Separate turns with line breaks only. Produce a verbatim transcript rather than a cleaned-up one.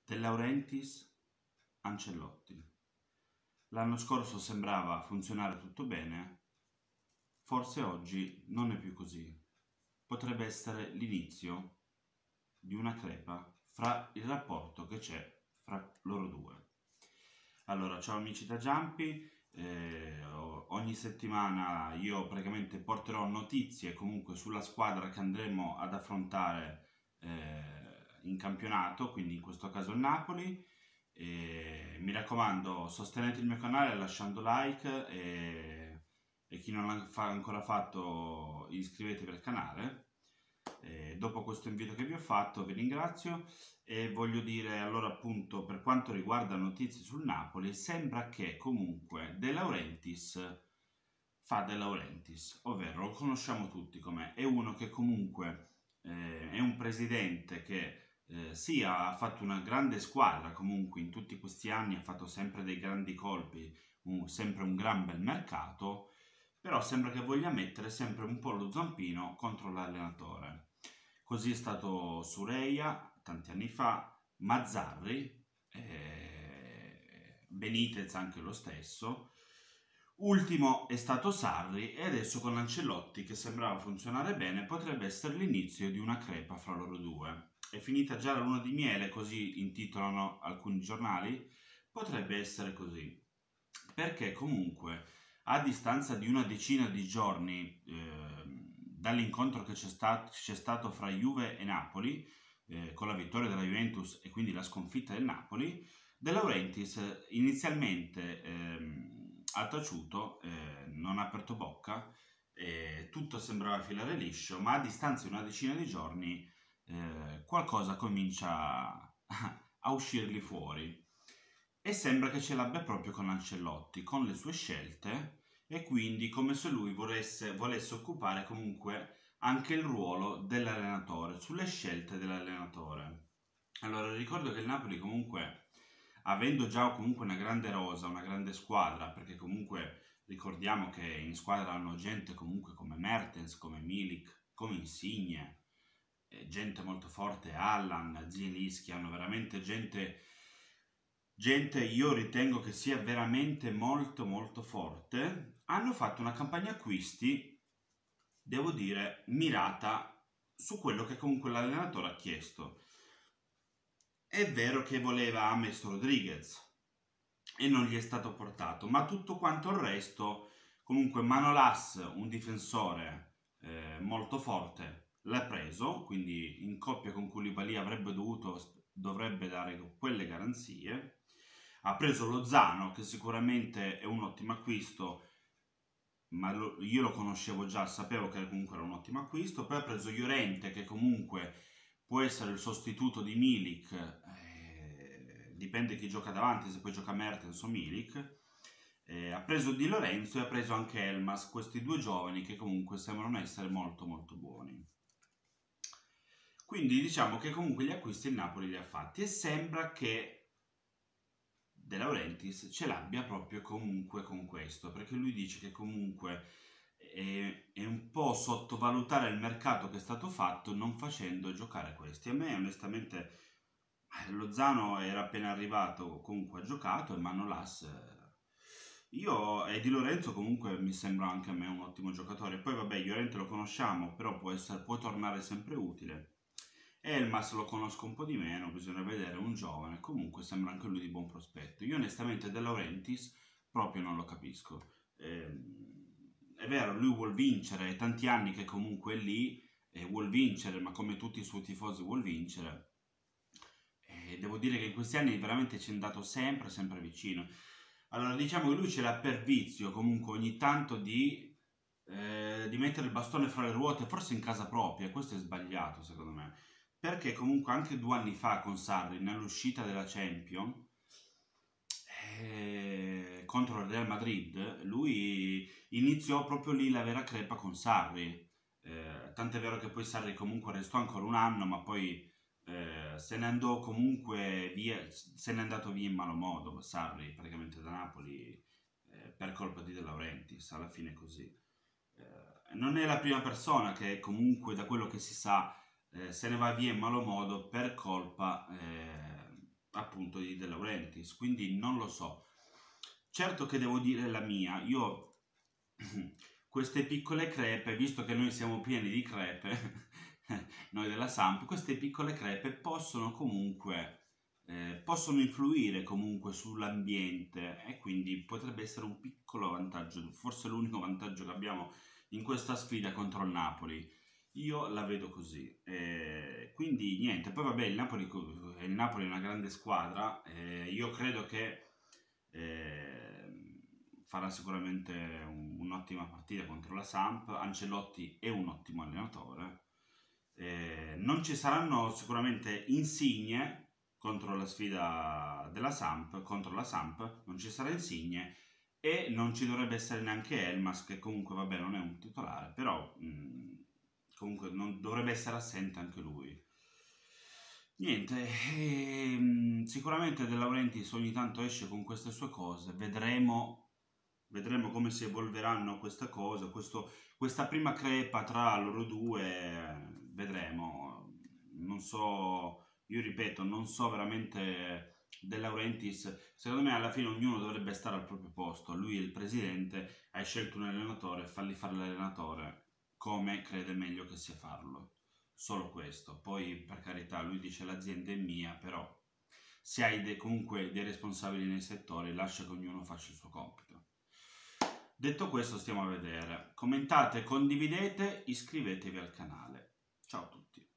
De Laurentiis, Ancelotti. L'anno scorso sembrava funzionare tutto bene, forse oggi non è più così. Potrebbe essere l'inizio di una crepa fra il rapporto che c'è fra loro due. Allora, ciao amici da Giampi, eh, ogni settimana io praticamente porterò notizie comunque sulla squadra che andremo ad affrontare eh, in campionato, quindi in questo caso il Napoli. E mi raccomando, sostenete il mio canale lasciando like e, e chi non l'ha fa- ancora fatto iscrivetevi al canale. E dopo questo invito che vi ho fatto vi ringrazio e voglio dire allora appunto per quanto riguarda notizie sul Napoli sembra che comunque De Laurentiis fa De Laurentiis, ovvero lo conosciamo tutti com'è, è uno che comunque eh, è un presidente che eh, sì, ha fatto una grande squadra comunque in tutti questi anni, ha fatto sempre dei grandi colpi, un, sempre un gran bel mercato, però sembra che voglia mettere sempre un po' lo zampino contro l'allenatore. Così è stato Sureia tanti anni fa, Mazzarri, eh, Benitez anche lo stesso. Ultimo è stato Sarri e adesso con Ancelotti che sembrava funzionare bene potrebbe essere l'inizio di una crepa fra loro due. È finita già la luna di miele, così intitolano alcuni giornali, potrebbe essere così. Perché comunque a distanza di una decina di giorni eh, dall'incontro che c'è, stat- c'è stato fra Juve e Napoli, eh, con la vittoria della Juventus e quindi la sconfitta del Napoli, De Laurentiis inizialmente ehm, ha taciuto, eh, non ha aperto bocca, eh, tutto sembrava filare liscio, ma a distanza di una decina di giorni eh, qualcosa comincia a uscirgli fuori e sembra che ce l'abbia proprio con Ancelotti, con le sue scelte e quindi come se lui volesse, volesse occupare comunque anche il ruolo dell'allenatore, sulle scelte dell'allenatore. Allora ricordo che il Napoli comunque, avendo già comunque una grande rosa, una grande squadra, perché comunque ricordiamo che in squadra hanno gente comunque come Mertens, come Milik, come Insigne, gente molto forte, Allan, Zielinski, hanno veramente gente, gente io ritengo che sia veramente molto molto forte, hanno fatto una campagna acquisti, devo dire, mirata su quello che comunque l'allenatore ha chiesto. È vero che voleva James Rodriguez e non gli è stato portato, ma tutto quanto il resto, comunque Manolas, un difensore eh, molto forte, l'ha preso, quindi in coppia con Koulibaly avrebbe dovuto, dovrebbe dare quelle garanzie. Ha preso Lozano, che sicuramente è un ottimo acquisto, ma lo, io lo conoscevo già, sapevo che comunque era un ottimo acquisto. Poi ha preso Llorente, che comunque può essere il sostituto di Milik, eh, dipende chi gioca davanti, se poi gioca Mertens o Milik. Eh, ha preso Di Lorenzo e ha preso anche Elmas, questi due giovani che comunque sembrano essere molto molto buoni. Quindi diciamo che comunque gli acquisti il Napoli li ha fatti e sembra che De Laurentiis ce l'abbia proprio comunque con questo, perché lui dice che comunque è, è un po' sottovalutare il mercato che è stato fatto non facendo giocare questi. A me onestamente Lozano era appena arrivato, comunque ha giocato e Manolas. Io e Di Lorenzo comunque mi sembra anche a me un ottimo giocatore. Poi vabbè, Llorente lo conosciamo, però può, essere, può tornare sempre utile. Elmas lo conosco un po' di meno, bisogna vedere, un giovane, comunque sembra anche lui di buon prospetto. Io onestamente De Laurentiis proprio non lo capisco. Eh, è vero, lui vuol vincere, è tanti anni che comunque è lì e vuol vincere, ma come tutti i suoi tifosi vuol vincere. E devo dire che in questi anni veramente ci è andato sempre, sempre vicino. Allora diciamo che lui ce l'ha per vizio comunque ogni tanto di, eh, di mettere il bastone fra le ruote, forse in casa propria, questo è sbagliato secondo me perché comunque anche due anni fa con Sarri nell'uscita della Champions eh, contro il Real Madrid lui iniziò proprio lì la vera crepa con Sarri, eh, tant'è vero che poi Sarri comunque restò ancora un anno ma poi eh, se ne andò comunque via, se n'è andato via in malo modo Sarri praticamente da Napoli eh, per colpa di De Laurentiis, alla fine è così. Eh, non è la prima persona che comunque da quello che si sa eh, se ne va via in malo modo per colpa eh, appunto di De Laurentiis, quindi non lo so. Certo che devo dire la mia, io queste piccole crepe, visto che noi siamo pieni di crepe, noi della Samp, queste piccole crepe possono comunque eh, possono influire comunque sull'ambiente e quindi potrebbe essere un piccolo vantaggio, forse l'unico vantaggio che abbiamo in questa sfida contro il Napoli. Io la vedo così. Eh, quindi niente, poi vabbè, il Napoli, il Napoli è una grande squadra, eh, io credo che eh, farà sicuramente un, un'ottima partita contro la Samp. Ancelotti è un ottimo allenatore. Eh, non ci saranno sicuramente Insigne contro la sfida della Samp, contro la Samp, non ci sarà Insigne e non ci dovrebbe essere neanche Elmas, che comunque vabbè non è un titolare, però mh, comunque non dovrebbe essere assente anche lui. Niente, ehm, sicuramente De Laurentiis ogni tanto esce con queste sue cose, vedremo, vedremo come si evolveranno queste cose, questo, questa prima crepa tra loro due, vedremo, non so, io ripeto, non so veramente De Laurentiis, secondo me alla fine ognuno dovrebbe stare al proprio posto, lui è il presidente, hai scelto un allenatore, falli fare l'allenatore come crede meglio che sia farlo. Solo questo, poi per carità lui dice l'azienda è mia, però se hai de- comunque dei responsabili nei settori lascia che ognuno faccia il suo compito. Detto questo stiamo a vedere, commentate, condividete, iscrivetevi al canale. Ciao a tutti.